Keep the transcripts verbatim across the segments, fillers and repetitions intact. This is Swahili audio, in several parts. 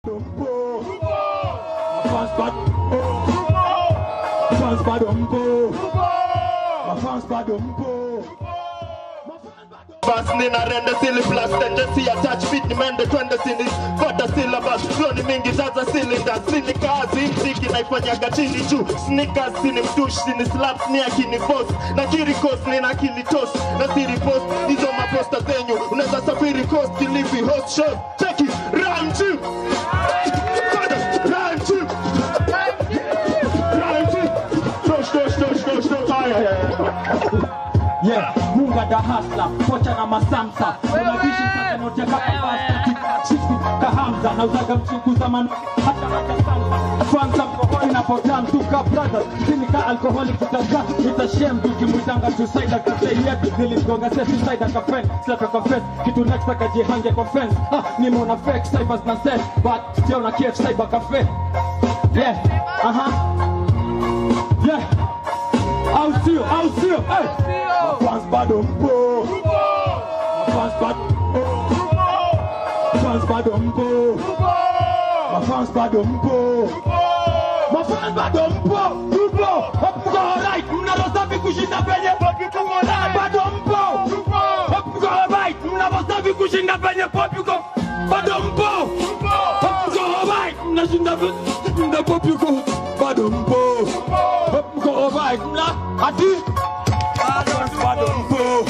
Nina rende silly plus tendency attach fit ni mende twende sini kota syllabus floni mingi zaza cylinder sini kazi mziki naifanyaga chini juu sneakers sini mtush sini slaps ni akini boss na kiri coast ni na kili toast na siri post hizo maposta zenyu unaweza safiri coast delivery host show check it rhyme to rhyme to rhyme to tosh tosh tosh tosh tosh yeah, munga da hasla, pocha na masamsa unabishi sasa notia kama chifu kahamza na uzaga mchuku zamani hata hata samsa kwanza mkohoi na potam tuka brothers sini ka alkoholi kutaza itashem duki mwitanga suicide kase yetu niligonga se suicide kafen slap confess kitu next akajihange confess ah ni mona fake cybers na set but sio na kf cyber cafe yeah aha yeah I'll see you, I'll see you, hey! My fans bad on po. My fans bad My fans bad on po. My fans bad on po. My fans bad on po. Tupo, hapo alright. Mnarosafi kushinda penye popi kwa alright. Bad on po. Hapo alright. Mnarosafi kushinda penye popi kwa bad on po. Hapo alright. Mnashinda penye popi kwa bad on po. Go over it, nah. Ati. Advance pardon, po.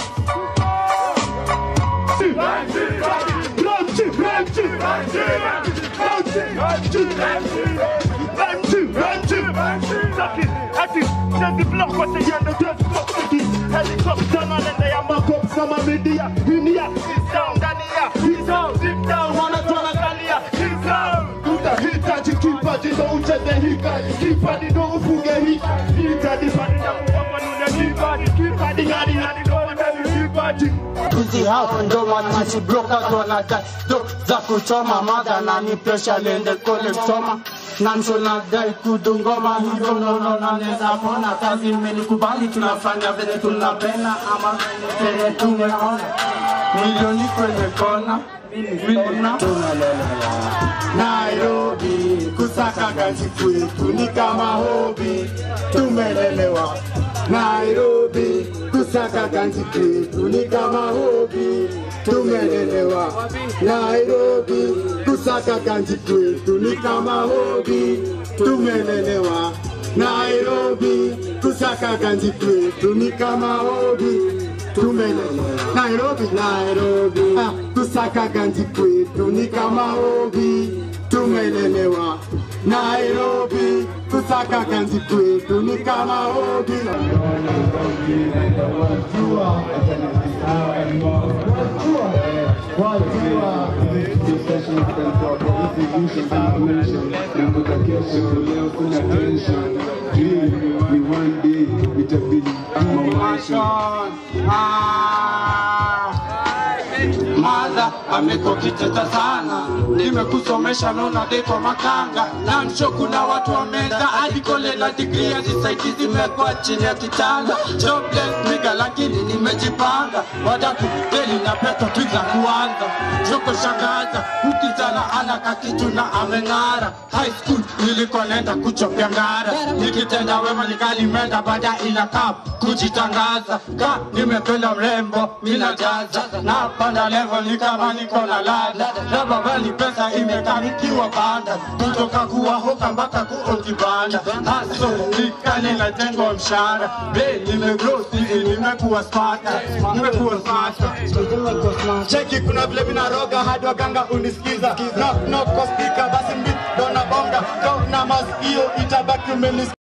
Ramji, Ramji, Ramji, Ramji, Ramji, Ramji, Ramji, Ramji. Ati, ati, block what they are, the just block it. Helicopter man and they are back up some media. India, he's down, Dania, he's down, deep down, wanna turn a Galia, he's down. Hitaji kipaji ndo ucheze hikaji kipaji ndo ufuge hikaji hitaji padi na kuwapa nune kipaji kipaji ngadi ngadi ndo wadani kipaji Kuzi hao ndo matisi broka tuanata do za kuchoma mada na ni pressure lende kole msoma na msona dai kudungoma hivyo nono na neza pona kazi meni kubali tunafanya vile tunapenda ama vile tumeona milioni kwenye kona Milona Nairobi kusaka ganzi kwetu ni kama hobi tumelelewa Nairobi kusaka ganzi kwetu ni kama hobi tumelelewa Nairobi kusaka ganzi kwetu ni kama hobi tumelelewa Nairobi kusaka ganzi kwetu ni kama hobi tumelelewa Nairobi Nairobi ah, kusaka ganzi kwetu ni kama hobi tumelelewa Nairobi kusaka ganzi kwetu ni kama hobi Mada ameko kiteta sana nimekusomesha nona deko makanga na msho kuna watu wameenda hadi kole na degree zisaidi zimekuwa chini ya kitanda jobless nigga lakini nimejipanga wadatu deli na pesa tuza kuanza joko shangaza ukizana ana kakitu na amengara high school nilikuwa nenda kuchopia ngara nikitenda wema nikalimenda baada ila cup kujitangaza ka nimependa mrembo mina jaza na panda level ni kama niko na lada na babali pesa imekanikiwa banda kutoka kuwa hoka mpaka kuonti banda haso nikani na tengo mshara be nimegrow hivi nimekuwa smarta nimekuwa smarta cheki kuna vile mina roga hadi waganga unisikiza knock knock kwa speaker basi mbi dona bonga kau na masikio itabaki umenisikiza